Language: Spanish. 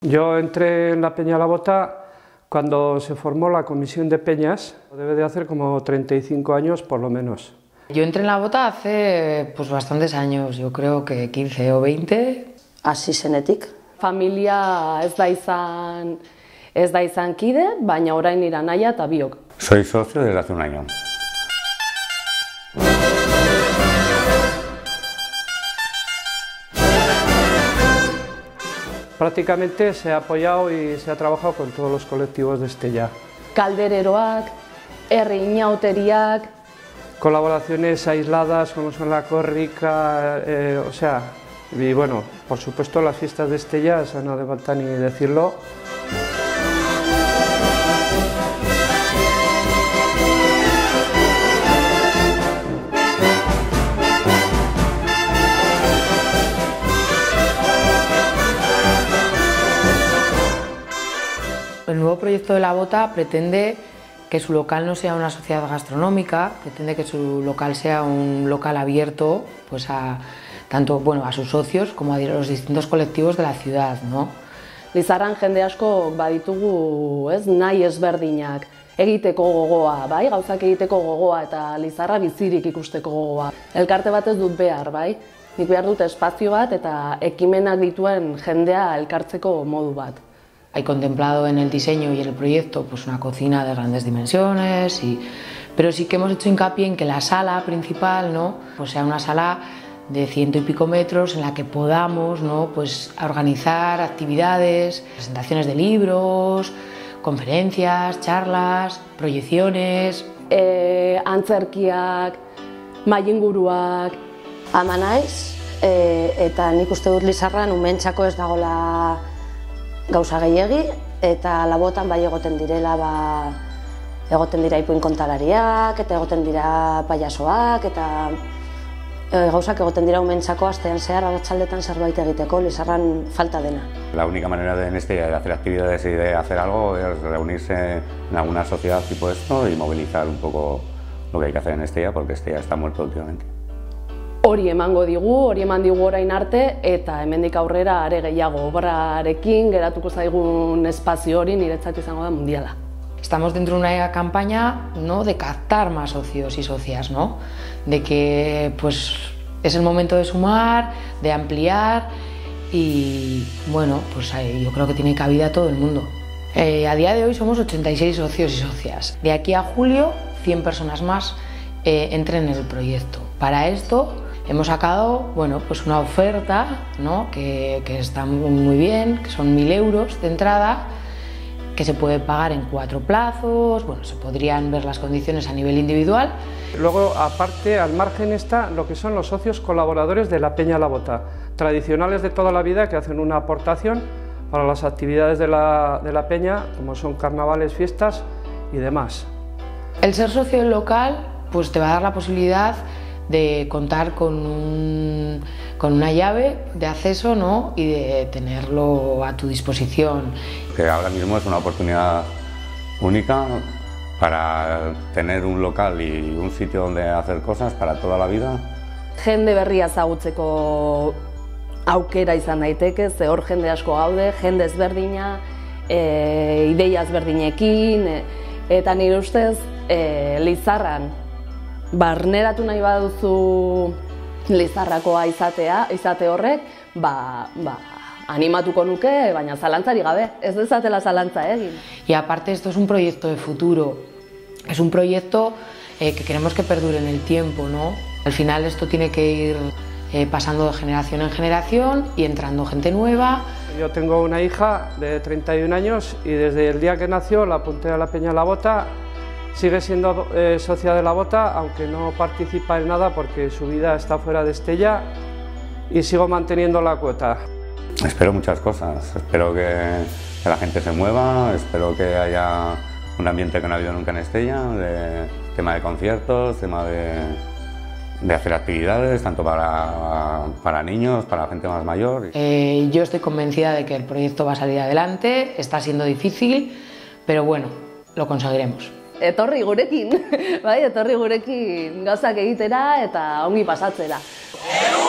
Yo entré en la Peña La Bota cuando se formó la Comisión de Peñas, debe de hacer como 35 años por lo menos. Yo entré en La Bota hace bastantes años, yo creo que 15 o 20. Hasi zenetik. Familia ez da izan kide, baina orain nire anaia eta biok. Soy socio desde hace un año. Prácticamente se ha apoyado y se ha trabajado con todos los colectivos de Estella. Kaldereroak, herri inauteriak. Colaboraciones aisladas como son la Córrica, y bueno, por supuesto las fiestas de Estella, eso no hace falta ni decirlo. El nuevo proyecto de La Bota pretende que su local no sea una sociedad gastronómica, pretende que su local sea un local abierto tanto a sus socios como a los distintos colectivos de la ciudad, ¿no? Lizarran jende asko baditugu, nahi ezberdinak, egiteko gogoa, bai, gauzak egiteko gogoa eta Lizarra bizirik ikusteko gogoa. Elkarte bat ez dut behar, bai? Nik behar dut espazio bat eta ekimenak dituen jendea elkartzeko modu bat. Hay contemplado en el diseño y en el proyecto una cocina de grandes dimensiones, pero sí que hemos hecho hincapié en que la sala principal, ¿no? Sea una sala de 100 y pico metros en la que podamos, ¿no? Organizar actividades, presentaciones de libros, conferencias, charlas, proyecciones. Antzerkiak, mahai-inguruak. Ama naiz, eta nik uste dut Lizarran umentzako ez dagoela gauza gehiegi, eta La Botan bai egoten direla, egoten dira ipuin kontalariak, eta egoten dira payasoak, eta gauzak egoten dira umentzako astean zehar arratsaldetan zerbait egiteko, Lizarran falta dena. La única manera en Estella de hacer actividades y de hacer algo es reunirse en alguna sociedad tipo esto y movilizar un poco lo que hay que hacer en Estella, porque Estella está muerto últimamente. Hori eman digu orain arte, eta hemendik aurrera are gehiago obrarekin geratuko zaigun espazio hori niretzat izango da mundiala. Estamos dentro de una campaña, ¿no?, de captar más socios y socias, ¿no? De que es el momento de sumar, de ampliar y bueno, yo creo que tiene cabida todo el mundo. A día de hoy somos 86 socios y socias. De aquí a julio, 100 personas más entren en el proyecto. Para esto hemos sacado una oferta, ¿no?, que está muy bien, que son 1.000 euros de entrada, que se puede pagar en 4 plazos, se podrían ver las condiciones a nivel individual. Luego, aparte, al margen está lo que son los socios colaboradores de la Peña La Bota, tradicionales de toda la vida, que hacen una aportación para las actividades de la Peña, como son carnavales, fiestas y demás. El ser socio del local te va a dar la posibilidad de contar con una llave de acceso, ¿no?, y de tenerlo a tu disposición. Que ahora mismo es una oportunidad única para tener un local y un sitio donde hacer cosas para toda la vida. Jende berria ezagutzeko aukera izan daiteke, ze hor jende asko gaude, jende ezberdina, ideia ezberdinekin, eta nire ustez Lizarran barneratu nahi baduzu Lizarrakoa izate horrek, animatuko nuke, baina zalantzari gabe, ez dezatela zalantza egin. Y aparte esto es un proyecto de futuro, es un proyecto que queremos que perdure en el tiempo, ¿no? Al final esto tiene que ir pasando de generación en generación y entrando gente nueva. Yo tengo una hija de 31 años y desde el día que nació la apunté a la Peña La Bota. Sigue siendo socia de La Bota, aunque no participa en nada porque su vida está fuera de Estella, y sigo manteniendo la cuota. Espero muchas cosas, espero que la gente se mueva, espero que haya un ambiente que no ha habido nunca en Estella, tema de conciertos, tema de hacer actividades, tanto para niños, para gente más mayor. Yo estoy convencida de que el proyecto va a salir adelante, está siendo difícil, pero bueno, lo conseguiremos. Etorri gurekin, gauzak egitera eta ongi pasatzera.